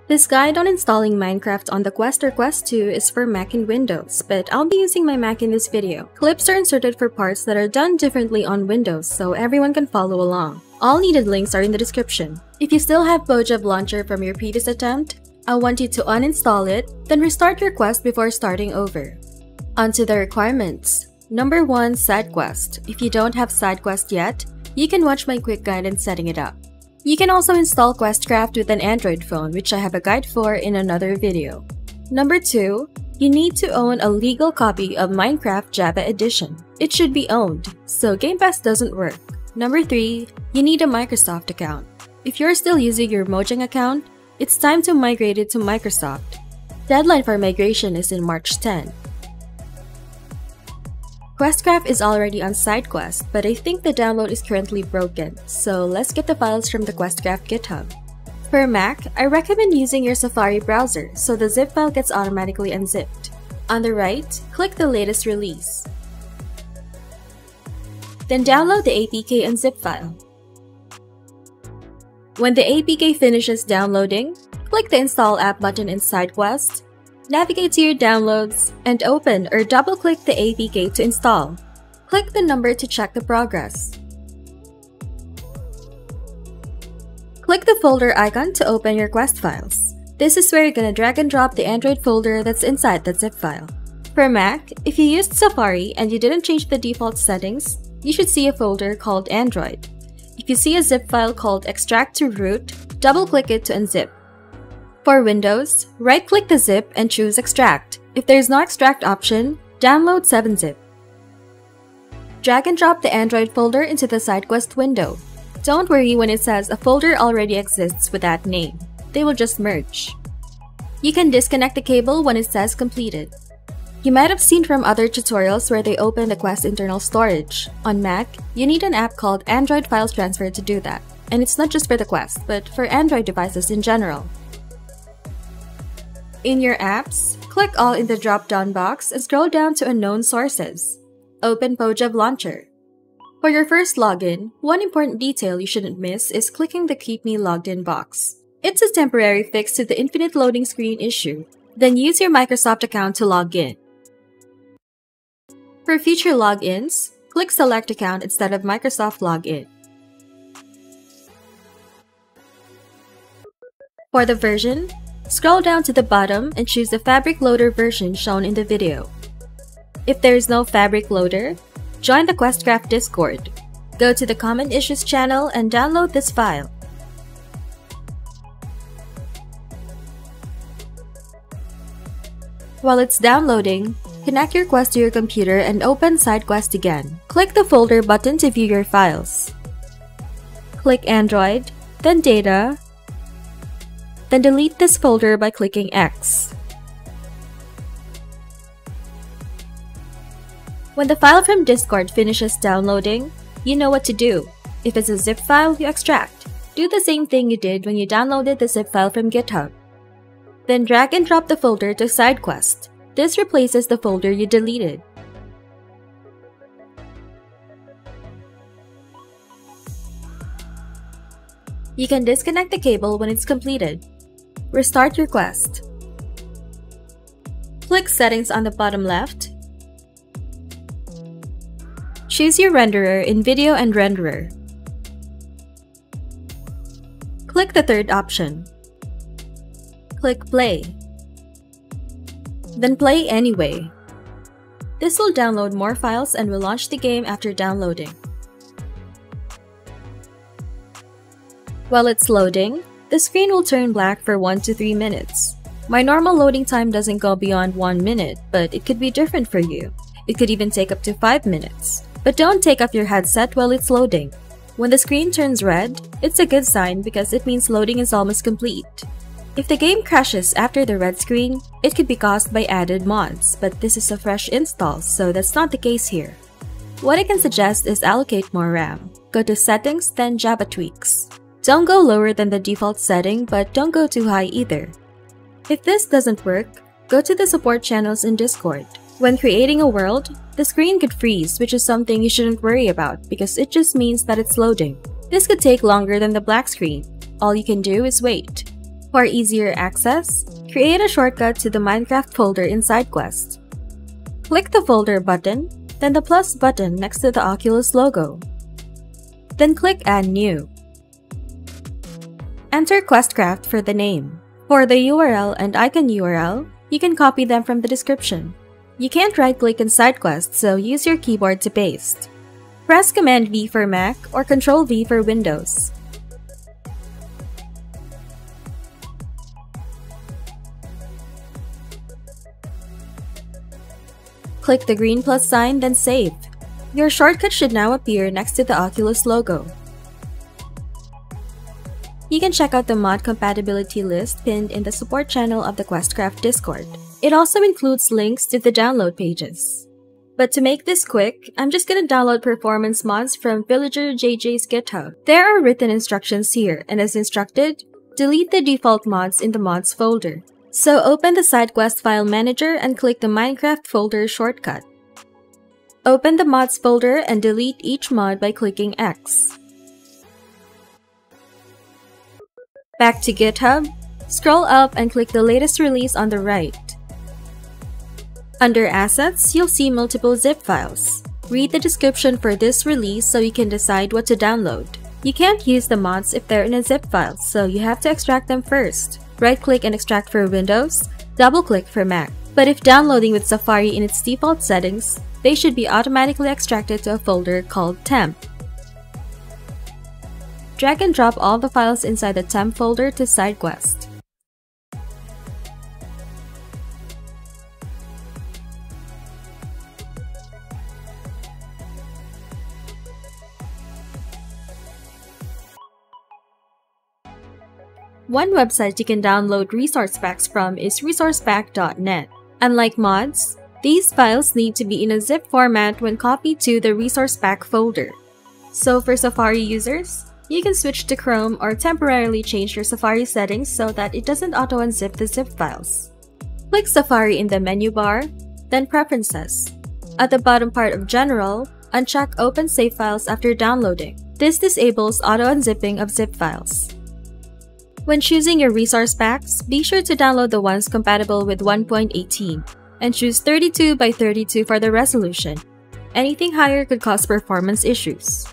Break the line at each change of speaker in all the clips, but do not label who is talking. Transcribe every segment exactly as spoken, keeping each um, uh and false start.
This guide on installing Minecraft on the Quest or Quest two is for Mac and Windows, but I'll be using my Mac in this video. Clips are inserted for parts that are done differently on Windows, so everyone can follow along. All needed links are in the description. If you still have Pojab Launcher from your previous attempt, I want you to uninstall it, then restart your Quest before starting over. Onto the requirements. Number one. SideQuest. If you don't have SideQuest yet, you can watch my quick guide in setting it up. You can also install Questcraft with an Android phone, which I have a guide for in another video. Number two. You need to own a legal copy of Minecraft Java Edition. It should be owned, so Game Pass doesn't work. Number three. You need a Microsoft account. If you're still using your Mojang account, it's time to migrate it to Microsoft. Deadline for migration is in March tenth. Questcraft is already on SideQuest, but I think the download is currently broken, so let's get the files from the Questcraft GitHub. For Mac, I recommend using your Safari browser so the zip file gets automatically unzipped. On the right, click the latest release. Then download the A P K and zip file. When the A P K finishes downloading, click the Install App button in SideQuest. Navigate to your downloads and open or double-click the A P K to install. Click the number to check the progress. Click the folder icon to open your Quest files. This is where you're gonna drag and drop the Android folder that's inside the zip file. For Mac, if you used Safari and you didn't change the default settings, you should see a folder called Android. If you see a zip file called Extract to Root, double-click it to unzip. For Windows, right-click the zip and choose Extract. If there is no Extract option, download seven zip. Drag and drop the Android folder into the SideQuest window. Don't worry when it says a folder already exists with that name. They will just merge. You can disconnect the cable when it says completed. You might have seen from other tutorials where they open the Quest internal storage. On Mac, you need an app called Android Files Transfer to do that. And it's not just for the Quest, but for Android devices in general. In your apps, click All in the drop-down box and scroll down to Unknown Sources. Open Pojab Launcher. For your first login, one important detail you shouldn't miss is clicking the Keep Me Logged In box. It's a temporary fix to the infinite loading screen issue. Then use your Microsoft account to log in. For future logins, click Select Account instead of Microsoft Login. For the version, scroll down to the bottom and choose the Fabric Loader version shown in the video. If there is no Fabric Loader, join the Questcraft Discord. Go to the Common Issues channel and download this file. While it's downloading, connect your Quest to your computer and open SideQuest again. Click the Folder button to view your files. Click Android, then Data, then delete this folder by clicking X. When the file from Discord finishes downloading, you know what to do. If it's a zip file, you extract. Do the same thing you did when you downloaded the zip file from GitHub. Then drag and drop the folder to SideQuest. This replaces the folder you deleted. You can disconnect the cable when it's completed. Restart your Quest. Click Settings on the bottom left. Choose your renderer in Video and Renderer. Click the third option. Click Play. Then play anyway. This will download more files and will launch the game after downloading. While it's loading, the screen will turn black for one to three minutes. My normal loading time doesn't go beyond one minute, but it could be different for you. It could even take up to five minutes. But don't take off your headset while it's loading. When the screen turns red, it's a good sign because it means loading is almost complete. If the game crashes after the red screen, it could be caused by added mods, but this is a fresh install, so that's not the case here. What I can suggest is allocate more RAM. Go to Settings, then Java Tweaks. Don't go lower than the default setting, but don't go too high either. If this doesn't work, go to the support channels in Discord. When creating a world, the screen could freeze, which is something you shouldn't worry about because it just means that it's loading. This could take longer than the black screen. All you can do is wait. For easier access, create a shortcut to the Minecraft folder in SideQuest. Click the folder button, then the plus button next to the Oculus logo. Then click Add New. Enter Questcraft for the name. For the U R L and icon U R L, you can copy them from the description. You can't right-click in SideQuest, so use your keyboard to paste. Press Command V for Mac or Control V for Windows. Click the green plus sign, then save. Your shortcut should now appear next to the Oculus logo. You can check out the mod compatibility list pinned in the support channel of the Questcraft Discord. It also includes links to the download pages. But to make this quick, I'm just gonna download performance mods from Villager J J's GitHub. There are written instructions here, and as instructed, delete the default mods in the mods folder. So open the SideQuest file manager and click the Minecraft folder shortcut. Open the mods folder and delete each mod by clicking X. Back to GitHub, scroll up and click the latest release on the right. Under Assets, you'll see multiple zip files. Read the description for this release so you can decide what to download. You can't use the mods if they're in a zip file, so you have to extract them first. Right-click and extract for Windows, double-click for Mac. But if downloading with Safari in its default settings, they should be automatically extracted to a folder called temp. Drag and drop all the files inside the temp folder to SideQuest. One website you can download resource packs from is resource pack dot net. Unlike mods, these files need to be in a zip format when copied to the resource pack folder. So for Safari users, you can switch to Chrome or temporarily change your Safari settings so that it doesn't auto-unzip the zip files. Click Safari in the menu bar, then Preferences. At the bottom part of General, uncheck Open Save Files after downloading. This disables auto-unzipping of zip files. When choosing your resource packs, be sure to download the ones compatible with one point eighteen and choose thirty-two by thirty-two for the resolution. Anything higher could cause performance issues.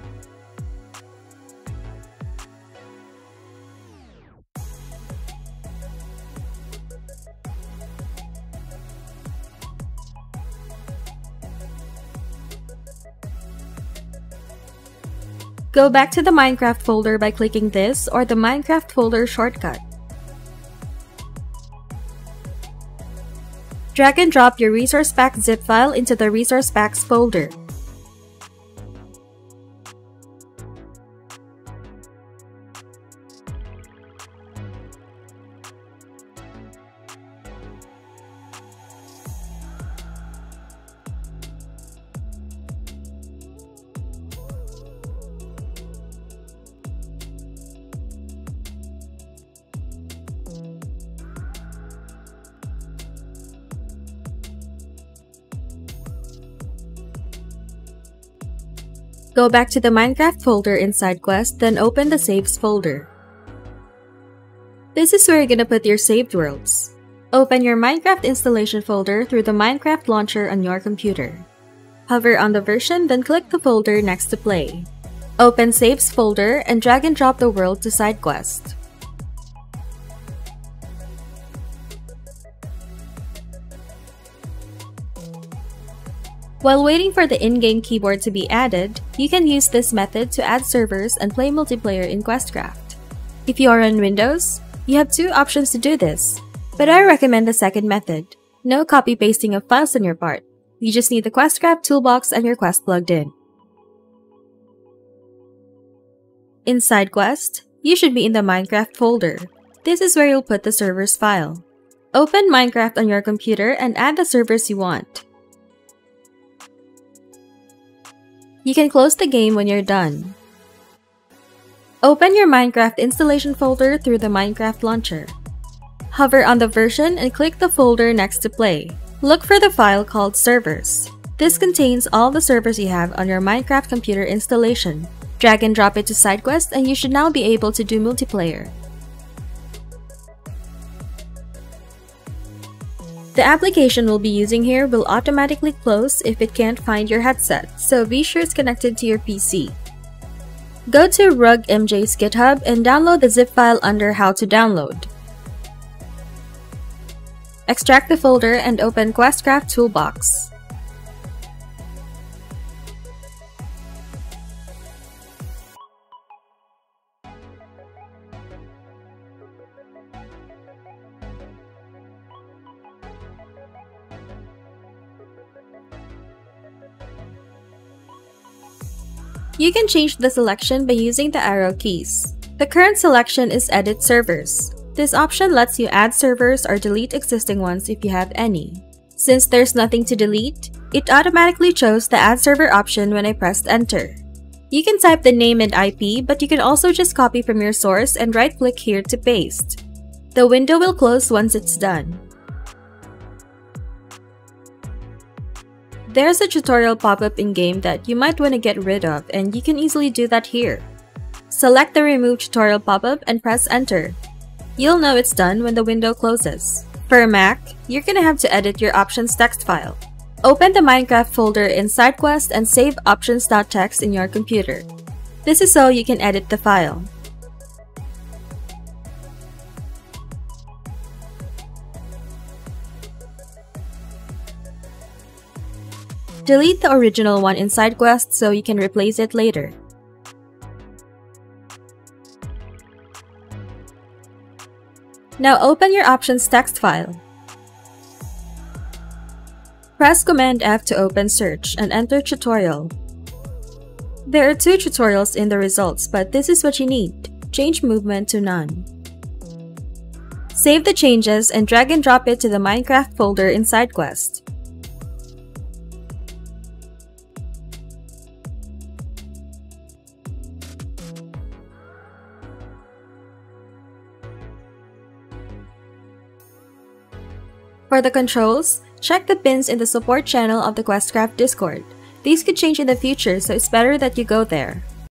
Go back to the Minecraft folder by clicking this or the Minecraft folder shortcut. Drag and drop your resource pack zip file into the resource packs folder. Go back to the Minecraft folder in SideQuest, then open the Saves folder. This is where you're gonna put your saved worlds. Open your Minecraft installation folder through the Minecraft launcher on your computer. Hover on the version, then click the folder next to Play. Open Saves folder and drag and drop the world to SideQuest. While waiting for the in-game keyboard to be added, you can use this method to add servers and play multiplayer in Questcraft. If you are on Windows, you have two options to do this, but I recommend the second method. No copy-pasting of files on your part. You just need the Questcraft toolbox and your quest plugged in. In SideQuest, you should be in the Minecraft folder. This is where you'll put the servers file. Open Minecraft on your computer and add the servers you want. You can close the game when you're done. Open your Minecraft installation folder through the Minecraft launcher. Hover on the version and click the folder next to Play. Look for the file called Servers. This contains all the servers you have on your Minecraft computer installation. Drag and drop it to SideQuest and you should now be able to do multiplayer. The application we'll be using here will automatically close if it can't find your headset, so be sure it's connected to your P C. Go to RugMJ's GitHub and download the zip file under How to Download. Extract the folder and open Questcraft Toolbox. You can change the selection by using the arrow keys. The current selection is Edit Servers. This option lets you add servers or delete existing ones if you have any. Since there's nothing to delete, it automatically chose the Add Server option when I pressed Enter. You can type the name and I P, but you can also just copy from your source and right-click here to paste. The window will close once it's done. There's a tutorial pop-up in-game that you might want to get rid of, and you can easily do that here. Select the Remove Tutorial pop-up and press Enter. You'll know it's done when the window closes. For Mac, you're gonna have to edit your options text file. Open the Minecraft folder in SideQuest and save options.txt in your computer. This is so you can edit the file. Delete the original one in SideQuest so you can replace it later. Now open your options text file. Press Command F to open search and enter tutorial. There are two tutorials in the results, but this is what you need. Change movement to none. Save the changes and drag and drop it to the Minecraft folder in SideQuest. For the controls, check the pins in the support channel of the Questcraft Discord. These could change in the future, so it's better that you go there.